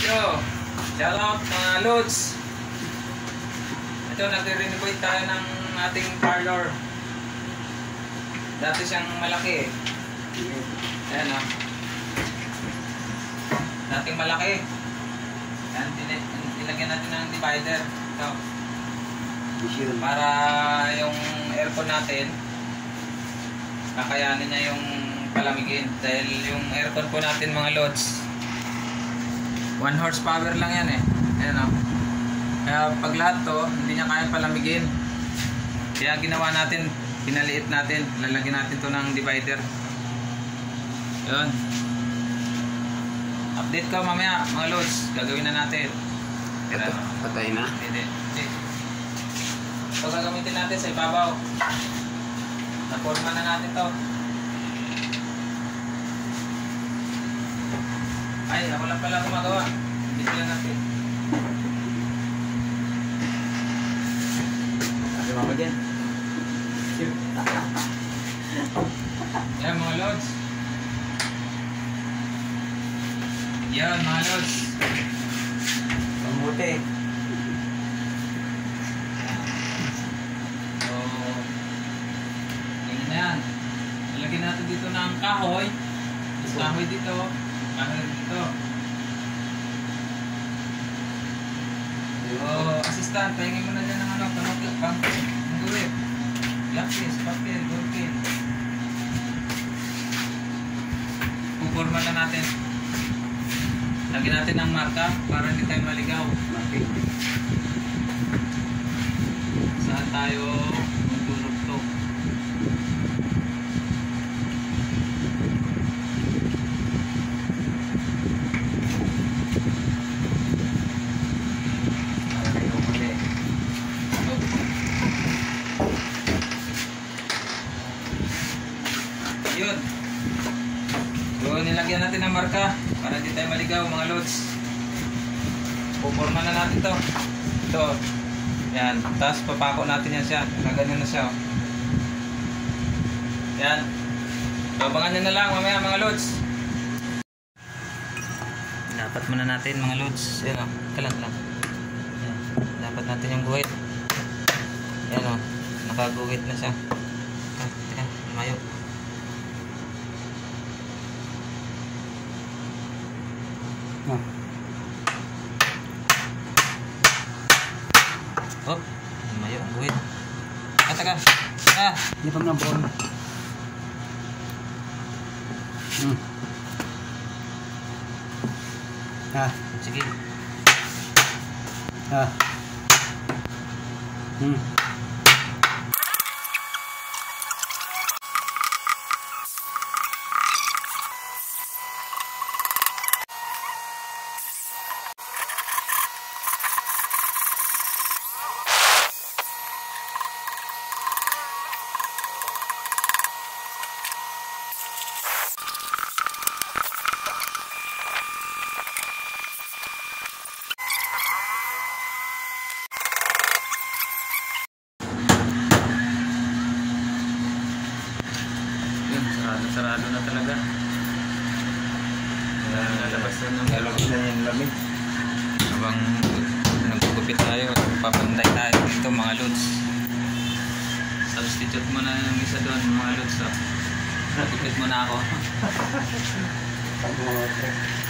Yo, shout out mga lods. Ito, nagre-renovate tayo ng ating parlor. Dati siyang malaki eh. Ayan o. Dating malaki. Ayan, nilagyan natin ng divider. Ito. Para yung aircon natin, kakayanin niya yung palamigin. Dahil yung aircon po natin mga lods, 1 horsepower lang yan eh. Ayan o. Kaya pag lahat to, hindi niya kaya palamigin. Kaya ginawa natin, pinaliit natin. Lalagyan natin to ng divider. Yun. Update ko mamaya mga lods. Gagawin na natin. Patay na? Hindi. Ito gagamitin natin sa ibabaw. Naporma na natin to. Ay, ako lang pala gumagawa. Hindi sila natin. Sabi mo dyan? Yan mga lods. Yan mga lods. Pamuti. So, ganyan na yan. Nalagyan natin dito ng kahoy. Kahoy dito. Kahoy dito. So, assistant, pahingin mo na dyan ng ano, pang-gawin. Lapis, papel, ballpen. Puporma na natin. Lagyan natin ng marka para hindi tayo maligaw. Saan tayo magdurugtog. Yun. So nilagyan natin ng marka para hindi tayo maligaw mga lods. Puporma na natin to. Ito. Yan. Tapos papako natin yan siya. Ganyan na siya. Yan. So abangan nyo na lang mamaya mga lods. Dapat muna natin mga lods. Yan o. Kalang lang. Yan. Dapat natin yung guhit. Yan o. Nakaguhit na siya. Teka. Mayo. Oh, mayo ang buhit. Taka. Hindi pa mga bon. Sige. Sarado na talaga. Nalabas na ng lamig. Habang nagkukupit tayo, papanday tayo dito mga lods. Substitute mo na yung isa doon mga lods. Nagkupit mo na ako.